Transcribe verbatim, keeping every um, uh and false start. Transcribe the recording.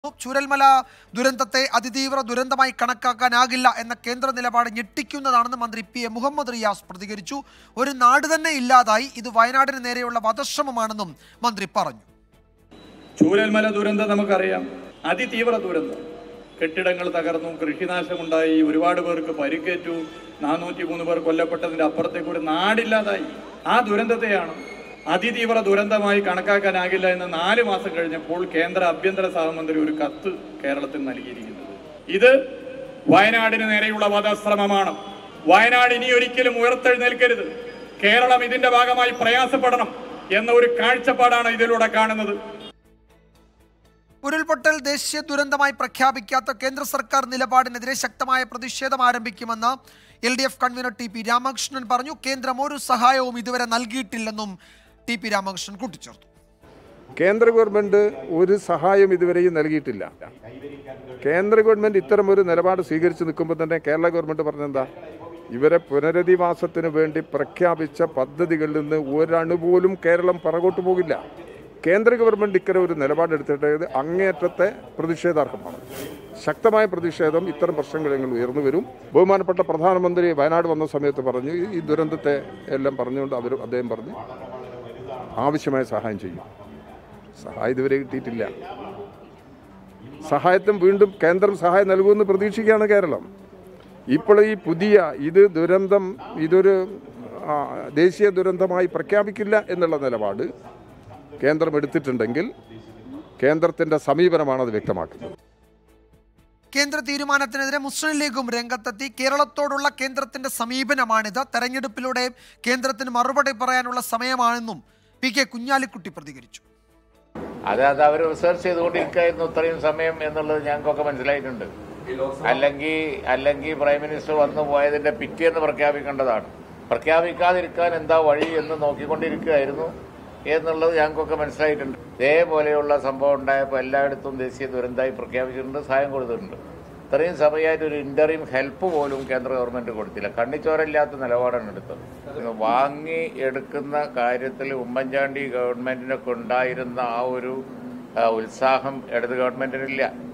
ചൂരൽമല ദുരന്തത്തെ അതിതീവ്ര ദുരന്തമായി കണക്കാക്കാനാകില്ല എന്ന കേന്ദ്ര നിലപാട് ഞെട്ടിക്കുന്നതാണെന്ന് മന്ത്രി പി എ മുഹമ്മദ് റിയാസ് പ്രതികരിച്ചു. ഒരു നാട് തന്നെ ഇല്ലാതായി, ഇത് വയനാടിന് നേരെയുള്ള വധശ്രമമാണെന്നും മന്ത്രി പറഞ്ഞു. ചൂരൽമല ദുരന്തം നമുക്കറിയാം, അതിതീവ്ര ദുരന്തം. കെട്ടിടങ്ങൾ തകർന്നു, കൃഷിനാശമുണ്ടായി, ഒരുപാട് പേർക്ക് പരിക്കേറ്റു, നാനൂറ്റി മൂന്ന് പേർ കൊല്ലപ്പെട്ടതിന്റെ അപ്പുറത്തേക്ക് ഒരു നാടില്ലാതായി. ആ ദുരന്തത്തെയാണ് അതിതീവ്ര ദുരന്തമായി കണക്കാക്കാനാകില്ല എന്ന് നാല് മാസം കഴിഞ്ഞപ്പോൾ കേന്ദ്ര ആഭ്യന്തര സഹമന്ത്രി ഒരു കത്ത് കേരളത്തിൽ നൽകിയിരിക്കുന്നത്. ഇത് വയനാടിന് നേരെയുള്ള വധശ്രമമാണ്. വയനാട് ഇനി ഒരിക്കലും ഉയർത്തെഴുന്നേൽക്കരുത്, കേരളം ഇതിന്റെ ഭാഗമായി പ്രയാസപ്പെടണം എന്ന ഒരു കാഴ്ചപ്പാടാണ് ഇതിലൂടെ കാണുന്നത്. ഉരുൾപൊട്ടൽ ദേശീയ ദുരന്തമായി പ്രഖ്യാപിക്കാത്ത കേന്ദ്ര സർക്കാർ നിലപാടിനെതിരെ ശക്തമായ പ്രതിഷേധം ആരംഭിക്കുമെന്ന് L D F convenor T P Ramakrishnan പറഞ്ഞു. കേന്ദ്രം ഒരു സഹായവും ഇതുവരെ നൽകിയിട്ടില്ലെന്നും ടി പി രാമകൃഷ്ണൻ കൂട്ടിച്ചേർത്തു. കേന്ദ്ര ഗവൺമെന്റ് ഒരു സഹായം ഇതുവരെയും നൽകിയിട്ടില്ല. കേന്ദ്ര ഗവൺമെന്റ് ഇത്തരം ഒരു നിലപാട് സ്വീകരിച്ചു നിൽക്കുമ്പോൾ തന്നെ കേരള ഗവൺമെന്റ് പറഞ്ഞെന്താ, ഇവരെ പുനരധിവാസത്തിന് വേണ്ടി പ്രഖ്യാപിച്ച പദ്ധതികളിൽ നിന്ന് ഒരണു പോലും കേരളം പുറകോട്ട് പോകില്ല. കേന്ദ്ര ഗവൺമെന്റ് ഇക്കരം ഒരു നിലപാടെടുത്തിട്ട് അങ്ങേയറ്റത്തെ പ്രതിഷേധാർഹമാണ്. ശക്തമായ പ്രതിഷേധം ഇത്തരം പ്രശ്നങ്ങൾ ഉയർന്നു വരും. ബഹുമാനപ്പെട്ട പ്രധാനമന്ത്രി വയനാട് വന്ന സമയത്ത് പറഞ്ഞു, ഈ ദുരന്തത്തെ എല്ലാം പറഞ്ഞുകൊണ്ട് അവർ അദ്ദേഹം പറഞ്ഞു ആവശ്യമായ സഹായം ചെയ്യും. സഹായം ഇതുവരെ കിട്ടിയിട്ടില്ല. സഹായത്തിന് വീണ്ടും കേന്ദ്രം സഹായം നൽകുമെന്ന് പ്രതീക്ഷിക്കുകയാണ് കേരളം. ഇപ്പോൾ ഈ പുതിയ ഇത് ദുരന്തം ഇതൊരു ദേശീയ ദുരന്തമായി പ്രഖ്യാപിക്കില്ല എന്നുള്ള നിലപാട് കേന്ദ്രം എടുത്തിട്ടുണ്ടെങ്കിൽ കേന്ദ്രത്തിന്റെ സമീപനമാണ് അത് വ്യക്തമാക്കുന്നത്. കേന്ദ്ര തീരുമാനത്തിനെതിരെ മുസ്ലിം ലീഗും രംഗത്തെത്തി. കേരളത്തോടുള്ള കേന്ദ്രത്തിന്റെ സമീപനമാണിത്, തെരഞ്ഞെടുപ്പിലൂടെ കേന്ദ്രത്തിന് മറുപടി പറയാനുള്ള സമയമാണെന്നും പി കെ കുഞ്ഞാലിക്കുട്ടി പ്രതികരിച്ചു. അത് അത് അവർ റിസർച്ച് ചെയ്തുകൊണ്ടിരിക്കുകയായിരുന്നു ഇത്രയും സമയം എന്നുള്ളത് ഞങ്ങൾക്കൊക്കെ മനസ്സിലായിട്ടുണ്ട്. അല്ലെങ്കിൽ അല്ലെങ്കിൽ പ്രൈം മിനിസ്റ്റർ വന്നു പോയതിന്റെ പിറ്റേന്ന് പ്രഖ്യാപിക്കേണ്ടതാണ്. പ്രഖ്യാപിക്കാതിരിക്കാൻ എന്താ വഴി എന്ന് നോക്കിക്കൊണ്ടിരിക്കുകയായിരുന്നു എന്നുള്ളത് ഞങ്ങൾക്കൊക്കെ മനസ്സിലായിട്ടുണ്ട്. ഇതേപോലെയുള്ള സംഭവം ഉണ്ടായപ്പോൾ എല്ലായിടത്തും ദേശീയ ദുരന്തമായി പ്രഖ്യാപിച്ചിട്ടുണ്ട്, സഹായം കൊടുത്തിട്ടുണ്ട്. ഇത്രയും സമയമായിട്ട് ഒരു ഇന്ററിം ഹെൽപ്പ് പോലും കേന്ദ്ര ഗവൺമെന്റ് കൊടുത്തില്ല. കണ്ണിച്ചോരല്ലാത്ത നിലപാടാണ് എടുത്തത്. വാങ്ങി എടുക്കുന്ന കാര്യത്തിൽ ഉമ്മൻചാണ്ടി ഗവൺമെന്റിനൊക്കെ ഉണ്ടായിരുന്ന ആ ഒരു ഉത്സാഹം ഇടത് ഗവൺമെന്റിനില്ല.